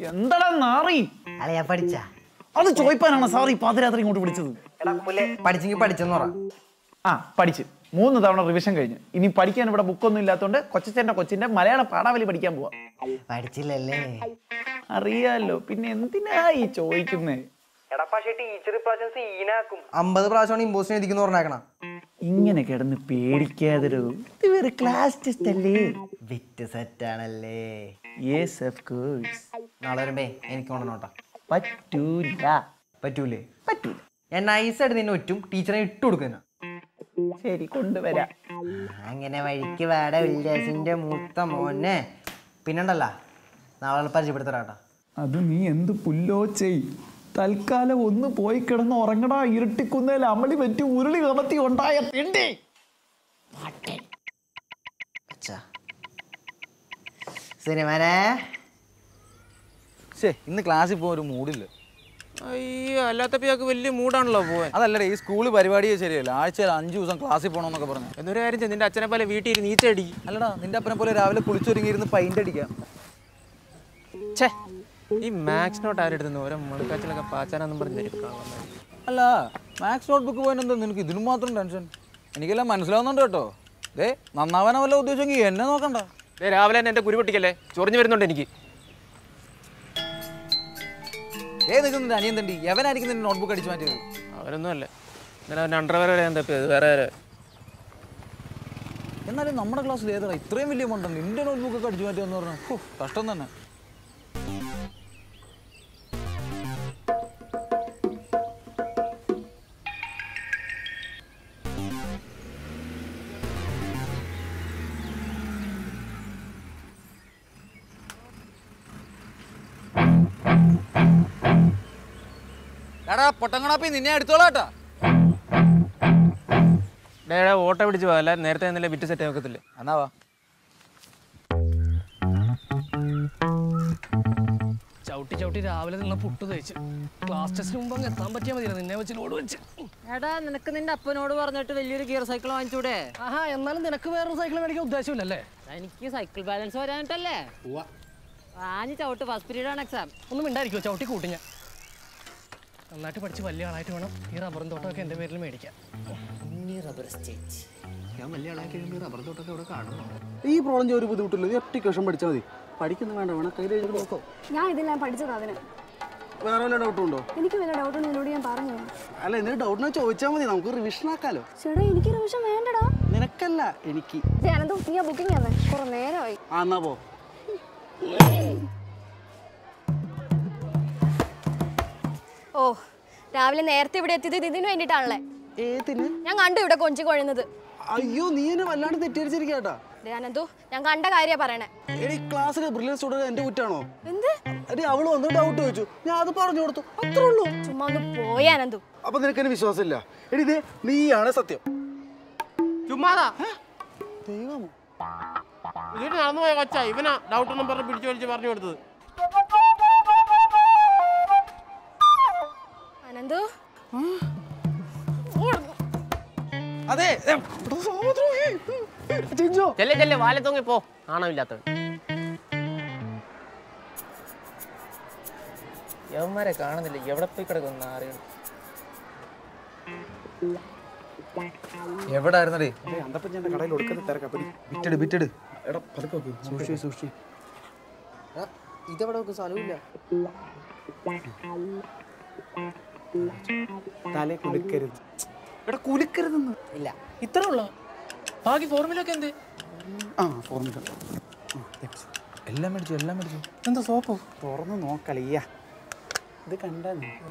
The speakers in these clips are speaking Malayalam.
എന്താടാ നാറി? അളയാ പഠിച്ച അത് ചോദിപ്പാനാണ് സാർ ഈ പാതിരാത്രി ഇങ്ങോട്ട് വിളിച്ചത്. പഠിച്ചെങ്കിൽ പഠിച്ചെന്ന് പറ. പഠിച്ച് 3 തവണ റിവിഷൻ കഴിഞ്ഞു. ഇനി പഠിക്കാൻ ഇവിടെ ബുക്കൊന്നും ഇല്ലാത്തോണ്ട് കൊച്ചിന്റെ മലയാള പാഠാവലി പഠിക്കാൻ പോവാ. പഠിച്ചില്ലല്ലേ? അറിയാലോ, പിന്നെ എന്തിനാ ഈ ചോദിക്കുന്നേ? 50 പ്രാവശ്യമാണ് ഇമ്പോസിഷൻ എഴുതിക്കുന്നു പറഞ്ഞേക്കണ. ഇങ്ങനെ കിടന്ന് പേടിക്കാതൊരു ഇത് വേറെ ക്ലാസ് ടെസ്റ്റ് അല്ലേ? വിറ്റ് സെറ്റ് ആണല്ലേ? Yes of course. നാളെ വരുമ്പേ എനിക്ക് കൊണ്ടുവന്നോട്ടാ. പറ്റൂല. പറ്റൂലേ? പറ്റൂല. ഞാൻ നൈസായിട്ട് നിന്നെ ഒറ്റും ടീച്ചറെ ഇട്ട് കൊടുക്കുന്ന. ശരി, കൊണ്ടുവരാ. അങ്ങനെ വഴിക്ക് വേട വില്യാസിന്റെ മൂത്ത മോനെ. പിന്നെണ്ടല്ല, നാളെ പരിചയപ്പെടുത്തരാട്ടാ. അത് നീ എന്ത് പുല്ലോ ചെയ്. തൽക്കാലം ഒന്ന് പോയി കിടന്ന് ഉറങ്ങടാ. ഇരുട്ടിക്കുന്നതിൽ അമളി പറ്റി ഉരുളി കമത്തി ഉണ്ടായ തിണ്ടി. സിനിമനെ ഇന്ന് ക്ലാസ്സിൽ പോകാൻ ഒരു മൂഡില്ല. അയ്യോ, അല്ലാത്തപ്പോഴൊക്കെ വലിയ മൂടാണല്ലോ പോവാൻ. അതല്ലടേ, ഈ സ്കൂള് പരിപാടിയെ ശരിയല്ല. ആഴ്ചയിൽ 5 ദിവസം ക്ലാസ്സിൽ പോകണമെന്നൊക്കെ പറഞ്ഞു. എന്നൊരു കാര്യം ചെയ്യും, നിന്റെ അച്ഛനെ പോലെ വീട്ടിൽ നീച്ചടി. അല്ലടാ, നിന്റെ അപ്പനെ പോലെ രാവിലെ കുളിച്ചൊരുങ്ങിയിരുന്ന് പൈൻ്റ് അടിക്കാം. ഛേ, ഈ മാത്സ് നോട്ട് ആരെടുത്തു ഓരോ മുളുക്കാച്ചിലൊക്കെ പാച്ചാനെന്നും പറഞ്ഞ് അല്ല, മാത്സ് നോട്ട് ബുക്ക് പോകാൻ എന്താ നിനക്ക് ഇതിനും മാത്രം ടെൻഷൻ? എനിക്കെല്ലാം മനസ്സിലാവുന്നുണ്ട് കേട്ടോ. നന്നാവാനോ വല്ല ഉദ്ദേശമെങ്കിൽ എന്നെ നോക്കണ്ട. രാവിലെ തന്നെ എൻ്റെ കുരുപൊട്ടിക്കല്ലേ, ചൊറിഞ്ഞു വരുന്നുണ്ട് എനിക്ക്. നിൽക്കുന്നുണ്ട് അനിയൻ തണ്ടി. എവനായിരിക്കും നിന്റെ നോട്ട്ബുക്ക് അടിച്ചു മാറ്റിയത്? അവരൊന്നും അല്ല, ഇന്നലെ അവൻ്റെ അണ്ടർവെയർ വരെ ഞാൻ തപ്പിയത്, വേറെ ആരെ. എന്നാലും നമ്മുടെ ക്ലാസ്സിൽ ഏതാ ഇത്രയും വലിയ മണ്ടൻ നിന്റെ നോട്ട്ബുക്കൊക്കെ അടിച്ചു മാറ്റിയെന്ന് പറഞ്ഞാൽ കഷ്ടം തന്നെ. എടാ പൊട്ടങ്ങണാപ്പി, നിന്നെ എടുത്തോളാട്ടാ. ഓട്ടോ പിടിച്ച് പോകാം, എല്ലാവരും നേരത്തെ തന്നെ വിറ്റ് സെറ്റ് ആക്കത്തില്ലേ? എന്നാ വാ. ചവിട്ടി രാവിലെ നിന്ന് പുട്ട് കഴിച്ച് ക്ലാസ് ടെസ്റ്റിന് മുമ്പ് അങ്ങ് എത്താൻ പറ്റിയാൽ മതി. നിന്നെ വെച്ച് ലോഡ് വെച്ച്. എടാ, നിനക്ക് നിന്റെ അപ്പനോട് പറഞ്ഞിട്ട് വലിയൊരു ഗിയർ സൈക്കിൾ വാങ്ങിച്ചൂടെ? എന്നാലും നിനക്ക് വേറൊരു സൈക്കിൾ മേടിക്കാൻ ഉദ്ദേശമില്ലല്ലേ? എനിക്ക് സൈക്കിൾ ബാലൻസ് വരാനിട്ടല്ലേ. വാങ്ങി ചവിട്ട്, ഫസ്റ്റ് പീരീഡ് ആണ് എക്സാം. ഒന്നും ഉണ്ടായിരിക്കുമോ? ചവിട്ടി കൂട്ടി നന്നായിട്ട് പഠിച്ച് വലിയ ആളായിട്ട് വേണം ഈ റബ്ബറും തോട്ടമൊക്കെ എൻ്റെ പേരിൽ മേടിക്കാം. ഞാൻ വലിയ ആളായി കഴിയുമ്പോൾ റബ്ബർ തോട്ടമൊക്കെ ഇവിടെ കാണുന്നു. ഈ പ്രോബ്ലം ഒരു ബുദ്ധിമുട്ടില്ല. നീ ഒറ്റ ക്വസ്റ്റൻ പഠിച്ചാൽ മതി. പഠിക്കുന്ന വേണ്ട, വേണം കയ്യിൽ എഴുതി നോക്കോ. ഞാൻ ഇതെല്ലാം പഠിച്ചത് അതിന്. വേറെ വല്ല ഡൗട്ടും ഉണ്ടോ? എനിക്ക് വല്ല ഡൗട്ടുണ്ട് നിന്നോട് ഞാൻ പറഞ്ഞു. അല്ല, എന്തെങ്കിലും ഡൗട്ടിനെ ചോദിച്ചാൽ മതി, നമുക്ക് റിവിഷൻ ആക്കാലോ. ചേട്ടാ, എനിക്ക് റിവിഷൻ വേണ്ടടാ. നിനക്കല്ല, എനിക്ക്. ഞാനെന്തോ നീ ബുക്കിംഗ് ആണ്, കുറെ നേരമായി. എന്നാ പോ. ഓ, രാവിലെ നേരത്തെ ഇവിടെ എത്തിയത് ഇതിന് വേണ്ടിട്ടാണല്ലേ? ഏതിന്? ഞാൻ കണ്ടു ഇവിടെ കൊഞ്ചി കൊഴുന്നത്. അയ്യോ, നീ എന്നെ വല്ലാണ്ട് തെറ്റിദ്ധരിച്ചിരിക്കാട്ടാ. ഞാനെന്തോ ഞാൻ കണ്ട കാര്യ പറയണേ. ക്ലാസ്സിലെ ബ്രില്യൻ സ്റ്റുഡന്റ് എന്റെ കുറ്റാണോ? എന്ത്? അവള് വന്ന് ഡൗട്ട് ചോദിച്ചു, ഞാൻ അത് പറഞ്ഞു കൊടുത്തു, അത്രേ ഉള്ളൂ. ചുമ്മാ ഒന്ന് പോയാനെന്തോ. അപ്പൊ നിനക്ക് എന്നെ വിശ്വാസമില്ല? ഇതേ നീയാണ് സത്യം. ചുമ്മാതാ ദൈവമോ, ഇതിട്ട് നടന്നു പോയ കൊച്ചാ ഇവനാ ഡൗട്ടൊന്നും പറഞ്ഞ് പിടിച്ചു വലിച്ച് പറഞ്ഞു കൊടുത്തത്. അനന്തു, അതെ ചെല്ലേ വാലെ തൂങ്ങി പോ, ആണമില്ലാത്തവൻ. യവന്മാരെ കാണുന്നില്ല, എവിടെ പോയി കിടക്കുന്ന അറിയണം. എവിടെ ആയിരുന്നേ? കടയിൽ ഒടുക്കത്തെ തിരക്കാ. ബിറ്റെട് എടാ, പതുക്കെ വെക്ക്. സൂക്ഷിച്ച്. ഇതെവിടെ സ്ഥലമില്ല. തലേ കുലുക്കരുത്. എടാ, കുലുക്കരുതെന്ന് ഇല്ല. ഇത്ര ഉള്ള ബാക്കി ഫോർമുലൊക്കെ എന്ത്? ഫോർമുല എല്ലാം മേടിച്ചു. എന്താ സോപ്പ് തുറന്ന് നോക്കലയ്യ. ഇത് കണ്ടാ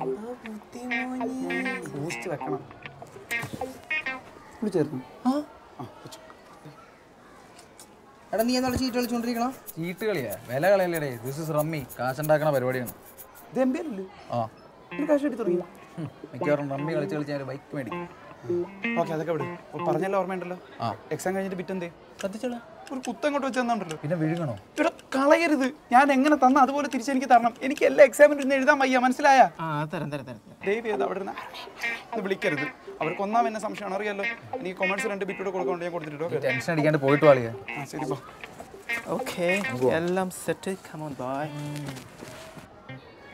ബൂസ്റ്റ് വെക്കണം. ചേർന്നു. എടാ, നീ എന്നുള്ള ചീട്ട് കളിച്ചോണ്ടിരിക്കണോ? ചീട്ട് കളിയാ? വില കളയല്ലേ? ദിസ് ഇസ് റമ്മി, കാശുണ്ടാക്കണ പരിപാടിയാണ്. ഇത് എംബിയല്ലേ? കാശ് എടുത്ത് തുടങ്ങി. മിക്കവാറും റമ്മി കളിച്ച് ഞാൻ ബൈക്ക് മേടിക്കും. ഓക്കെ, അതൊക്കെ വിട്. പറഞ്ഞല്ലോ, ഓർമ്മയുണ്ടല്ലോ. എക്സാം കഴിഞ്ഞിട്ട് ബിറ്റെന്തേ ശ്രദ്ധിച്ചോളാം. ഒരു കുത്തങ്ങോട്ട് വെച്ചെന്നുണ്ടല്ലോ. പിന്നെ വിഴുങ്ങണോ? ഇവിടെ കളയരുത്. ഞാൻ എങ്ങനെ തന്ന അതുപോലെ തിരിച്ചെനിക്ക് തരണം. എനിക്ക് എല്ലാ എക്സാമിനും ഇന്ന് എഴുതാൻ വയ്യ, മനസ്സിലായ? ദയവ് ചെയ്ത് അവിടെ നിന്ന് വിളിക്കരുത്. അവർക്ക് ഒന്നാം എന്നെ സംശയമാണ്, അറിയാലോ. എനിക്ക് കൊമേഴ്സ് 2 ബിറ്റൂടെ കൊടുക്കാൻ ഞാൻ കൊടുത്തിട്ടോ. ടെൻഷൻ അടിക്കാണ്ട് പോയിട്ട് വാളിയാ. ശരി, പോ. ഓക്കെ, എല്ലാം സെറ്റ്. Come on boy.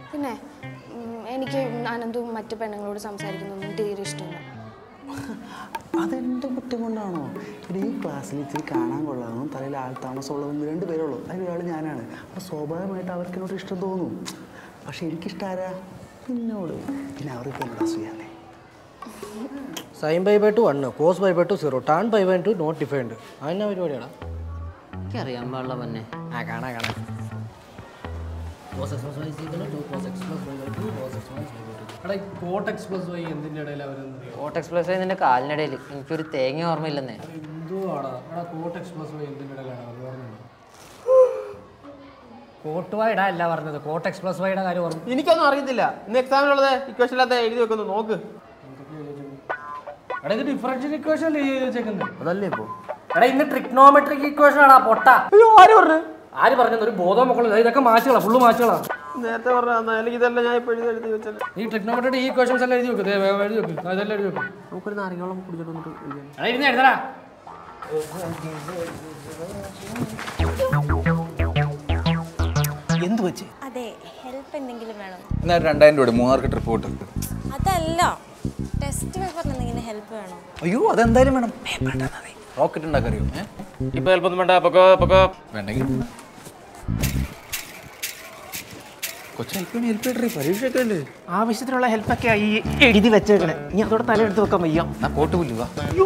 പിന്നെ എനിക്ക് അനന്തും മറ്റു പെണ്ണുങ്ങളോട് സംസാരിക്കുന്നൊന്നും തീരെ ഇഷ്ടമില്ല. അതെൻ്റെ കുറ്റം കൊണ്ടാണോ? ഇവിടെ ഈ ക്ലാസ്സിൽ ഇച്ചിരി കാണാൻ കൊള്ളാമെന്നും തലയിൽ ആൾ താമസമുള്ളതെന്ന് 2 പേരുള്ളൂ. അതിലൊരാൾ ഞാനാണ്. അപ്പോൾ സ്വാഭാവികമായിട്ട് അവർക്ക് എന്നോട് ഇഷ്ടം തോന്നും. പക്ഷെ എനിക്കിഷ്ടാരാ പിന്നോട്. പിന്നെ അവർക്ക് എന്നോട് അസൂയാന്നേ. Sine pi by two 1, cos pi by two 0, tan pi by two not defined. അതിനാ പരിപാടിയാടാ. എനിക്കറിയാൻ പാടില്ല തന്നെ. കാണാ cos x plus y equal to cos x plus y by two cos x plus y by two. എടാ ഈ കോട്ട് എക്സ് പ്ലസ് വൈ എന്തിൻ്റെ ഇടയിൽ അവരെന്ന് കോട്ട് എക്സ് പ്ലസ് വൈ നിന്റെ കാലിനിടയിൽ എനിക്കൊരു തേങ്ങ ഓർമ്മയില്ലെന്നേ. എന്തുവാടാ? എടാ കോട്ട് എക്സ് പ്ലസ് വൈ എന്തിൻ്റെ ഇടയിലാണ് അത് പറഞ്ഞത്? കോട്ട് വൈഡാ അല്ല പറഞ്ഞത്, കോട്ട് എക്സ് പ്ലസ് വൈയുടെ കാര്യം പറഞ്ഞു. എനിക്കൊന്നും അറിയത്തില്ല. ഇന്ന് എക്സാമിനുള്ളത് ഇക്വേഷൻ ഇല്ലാത്ത എഴുതി വെക്കുന്നു. നോക്ക്. എടാ ഇത് ഡിഫറൻഷ്യൽ ഇക്വേഷൻ അല്ലേ എഴുതി വെച്ചേക്കുന്നത്? അതല്ലേ ഇപ്പോൾ? എടാ ഇന്ന് ട്രിഗ്നോമെട്രിക് ഇക്വേഷൻ ആടാ പൊട്ട. അയ്യോ, ആര് പറഞ്ഞു? ആര് പറഞ്ഞത്? ഒരു ബോധം മക്കളില്ല. ഇതൊക്കെ മാച്ചുകളാ, ഫുള്ള് മാച്ചുകളാ. നേരത്തെ പറഞ്ഞ അല്ലെങ്കിൽ ഇതെല്ലാം ഞാൻ ഇപ്പോൾ എഴുതി വെച്ചല്ലേ. ഈ ട്രിഗ്നോമെട്രിക് ഈ ഇക്വേഷൻസ് എല്ലാം എഴുതി വെക്കും. എഴുതി വെക്കും, അതെല്ലാം എഴുതി വെക്കും. നമുക്കൊരു നാരങ്ങോളം കുടിച്ചിട്ട് വന്നിട്ട് എടാ ഇരുന്ന് എഴുതടാ. എന്ത് വെച്ച്? അതെ, ഹെൽപ്പ് എന്തെങ്കിലും വേണം. എന്നാൽ 2000 രൂപ 3 മാർക്ക് ട്രിപ്പ് പോട്ട്. അതല്ല, ടെസ്റ്റ് പേപ്പറിന് എന്തെങ്കിലും ഹെൽപ്പ് വേണം. അയ്യോ അതെന്തായാലും വേണം. റോക്കറ്റ് ഉണ്ടാക്കറിയോ? ഇപ്പൊ ഹെൽപ്പൊന്നും വേണ്ട. പൊക്കോ വേണ്ടെങ്കിൽ കൊച്ചു ഹെൽപ്പ് പരീക്ഷയൊക്കെ അല്ലേ? ആവശ്യത്തിനുള്ള ഹെൽപ്പൊക്കെ ഈ എഴുതി വെച്ചേക്കണേ. ഇനി അതോടെ തലയെടുത്ത് വെക്കാൻ വയ്യ. എന്നാ കോട്ട് പുല്ലുക.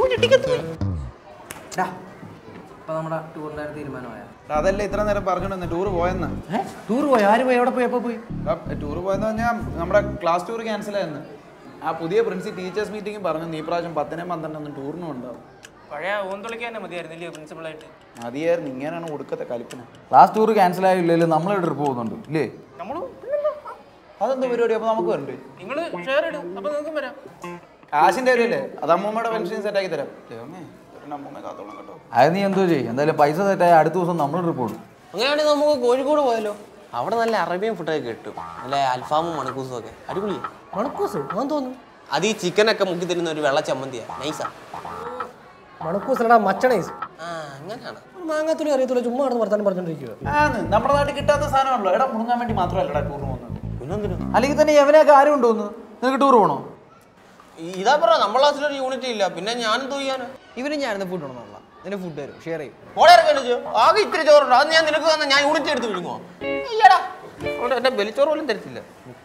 ഇപ്പൊ നമ്മുടെ ടൂറിന്റെ തീരുമാനമായ അതല്ലേ ഇത്ര നേരം പറഞ്ഞോണ്ട് ടൂർ പോയെന്ന്. ടൂർ പോയി? ആര് പോയി? എവിടെ പോയി? എപ്പോ പോയി? ടൂർ പോയെന്ന് പറഞ്ഞാൽ നമ്മുടെ ക്ലാസ് ടൂർ ക്യാൻസൽ ആയെന്ന്. ആ പുതിയ ടീച്ചേഴ്സ് മീറ്റിംഗ് പറഞ്ഞു ഈ പ്രാവശ്യം 10-നും 12-നും ടൂറിനും ഉണ്ടാവും. പഴയ ഓന്തളിക്കാൻ തന്നെ മതിയായിരുന്നില്ലേ പ്രിൻസിപ്പളായിട്ട്? മതിയായിരുന്നു. ഇങ്ങനെയാണ് ഒടുക്കത്തെ കലിപ്പന. ക്ലാസ് ടൂർ ക്യാൻസൽ ആയില്ലല്ലോ, നമ്മളെ ട്രിപ്പ് പോകുന്നുണ്ട് ഇല്ലേ? അതെന്താ പരിപാടി? അപ്പൊ നമുക്ക് വരണ്ടേ? നിങ്ങൾ ഷെയർ ഇടും, അപ്പൊ നിങ്ങൾക്കും വരാം. കാശിന്റെ കാര്യമല്ലേ? അത് അമ്മൂമ്മയുടെ പെൻഷൻ സെറ്റാക്കി തരാം. അമ്മൂമ്മ കാത്തോളം കേട്ടോ. അത് നീ എന്തോ ചെയ്യും. എന്തായാലും പൈസ തെറ്റായ അടുത്ത ദിവസം നമ്മൾ ട്രിപ്പ് പോകും. അങ്ങനെയാണെങ്കിൽ നമുക്ക് കോഴിക്കോട് പോയാലോ? അവിടെ നല്ല അറേബ്യൻ ഫുഡൊക്കെ കിട്ടും. നല്ല അൽഫാമും മണക്കൂസും ഒക്കെ അടിപൊളിയാണ്. മണക്കൂസ് ഞാൻ തോന്നുന്നു. അത് ഈ ചിക്കനൊക്കെ മുക്കി തരുന്ന ഒരു വെള്ള ചമ്മന്തിയാ. നൈസാ. മണക്കൂസല്ലടാ മച്ചണൈസ്. അങ്ങനെയാണ്. മാങ്ങാത്തുള്ളി അറിയത്തില്ല, ചുമ്മാ നടന്ന് വർത്താനം പറഞ്ഞോണ്ടിരിക്കുക. നമ്മുടെ നാട്ടിൽ കിട്ടാത്ത സാധനമാണല്ലോ. എടാ മുണങ്ങാൻ വേണ്ടി മാത്രമല്ലടാ ടൂറിന് പോകുന്നത്. പിന്നെന്തിനാ? അല്ലെങ്കിൽ തന്നെ എവനെയൊക്കെ ആരും ഉണ്ടോന്ന്? നിനക്ക് ടൂർ പോകണോ? ഇതാ പറ, നമ്മളെ ക്ലാസ്സിലൊരു യൂണിറ്റ് ഇല്ല. പിന്നെ ഞാനും തോയ്യാന്. ഇവനും ഞാനെന്താ ഫുഡ് ഉണ്ടെന്നുള്ള നിന്റെ ഫുഡ് തരും, ഷെയർ ചെയ്യും. ഓടെ ഇറക്കാനോ? ആകെ ഇത്തിരി ചോറുണ്ട്. അത് ഞാൻ നിനക്ക് തന്നെ ഞാൻ യൂണിറ്റ് എടുത്ത് വിഴുങ്ങോ? അയ്യടാ, അവിടെ എന്റെ ബലിച്ചോറ് പോലും തരത്തില്ല.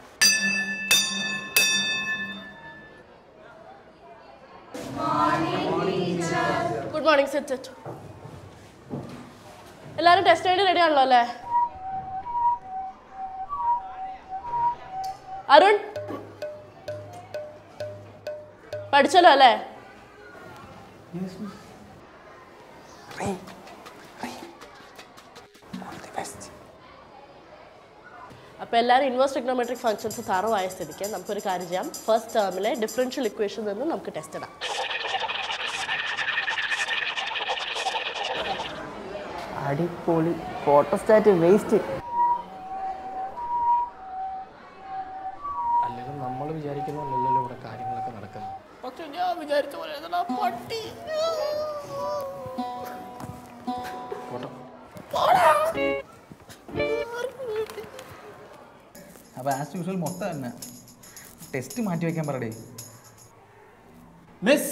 Good morning. സിറ്റ്. എല്ലാവരും ടെസ്റ്റ് വേണ്ടി റെഡി ആണല്ലോ അല്ലേ? അരുൺ പഠിച്ചല്ലോ അല്ലേ? അപ്പോൾ എല്ലാവരും ഇൻവേഴ്സ് ട്രിഗ്നോമെട്രിക് ഫംഗ്ഷൻസ് തറവായ സ്ഥിതിക്ക് നമുക്കൊരു കാര്യം ചെയ്യാം. ഫസ്റ്റ് ടേമിലെ ഡിഫറൻഷ്യൽ ഇക്വേഷൻ നിന്ന് നമുക്ക് ടെസ്റ്റ് ഇടാം. അടിപൊളി. Photostat waste. അല്ലെങ്കിൽ നമ്മൾ വിചാരിക്കുന്ന പോലെയല്ലല്ലോ ഇവിടെ കാര്യങ്ങളൊക്കെ നടക്കുന്നത്. പക്ഷെ ഞാൻ വിചാരിച്ച പോലെ പട്ടി. അപ്പൊ ആസ് യൂഷ്വൽ മൊത്തം തന്നെ ടെസ്റ്റ് മാറ്റി വെക്കാൻ പറയടേ. മിസ്